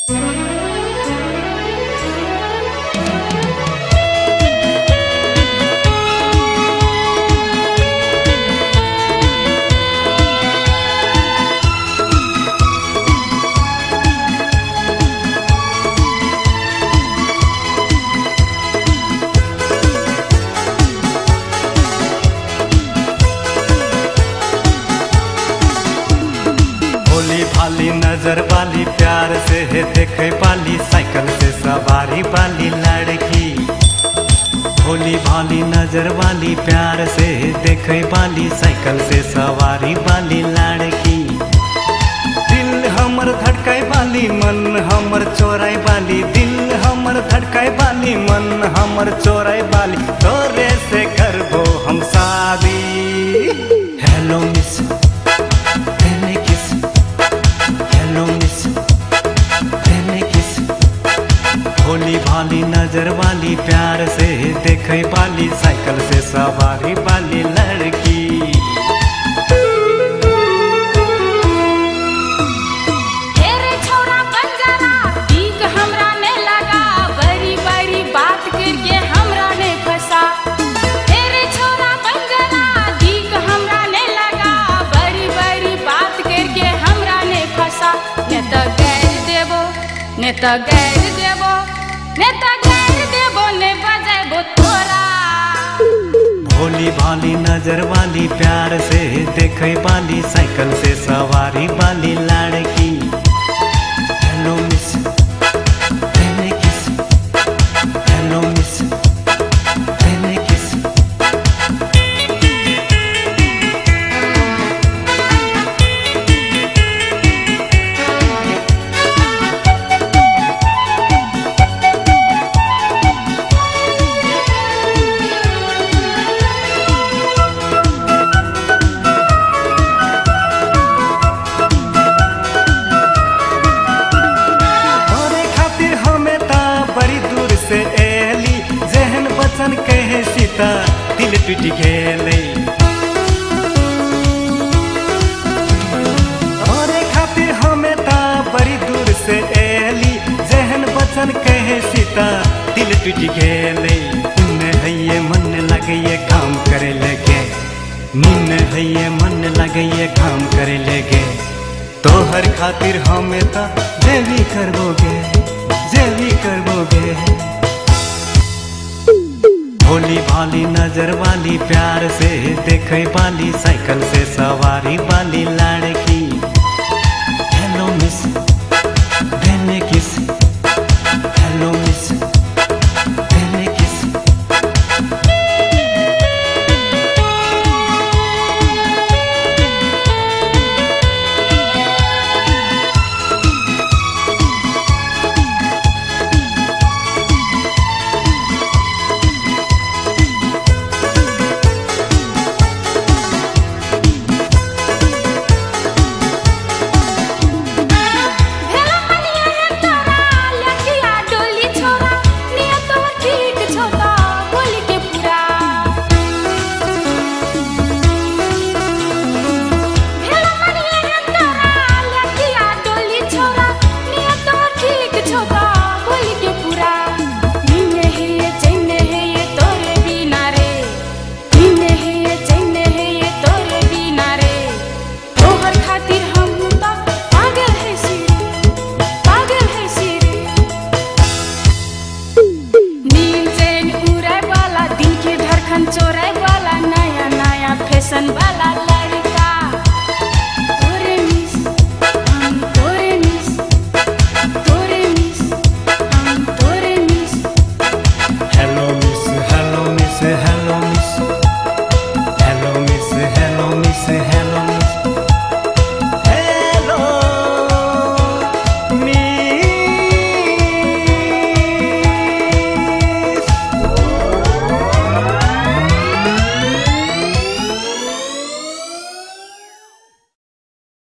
भाली नजर वाली प्यार से है देखे पाली साइकिल से सवारी वाली लड़की। भोली भाली नजर वाली प्यार से है देखे पाली साइकिल से सवारी वाली लड़की। दिल हमर धड़काई वाली मन हमर चोराई वाली, दिल हमर धड़काई वाली मन हमर चोराई वाली, तोरे से करबो हम शादी। हेलो मिस भोली भाली नजर वाली प्यार से देखे वाली साइकिल से सवारी वाली लड़की। तेरे छोरा बंजारा ठीक हमरा ने लगा, बड़ी बड़ी बात करके हमरा ने फंसा। तेरे छोरा बंजारा ठीक हमरा ने लगा, बड़ी बड़ी बात करके हमरा ने फंसा। ने तो गैर देबो ने तो गैर देबो नेता गैर देबो ने बजाबो तोरा। भोली भाली नजर वाली प्यार से देखे वाली साइकिल से सवारी वाली लड़की। हेलो मिस तेने किस, हेलो मिस तेने किस। कहे सीता दिल टूट गेले और खातिर हमें ता बड़ी दूर से एली। जहन बचन कहे सीता दिल टूट गेले। निन्न है ये मन लगे ये काम करे लगे, निन्न है ये मन लगे ये काम करे लगे। तोहर खातिर हमें ता जे भी करबोगे जे भी करबोगे। भोली भाली नजर वाली प्यार से देखे वाली साइकिल से सवारी वाली लड़की।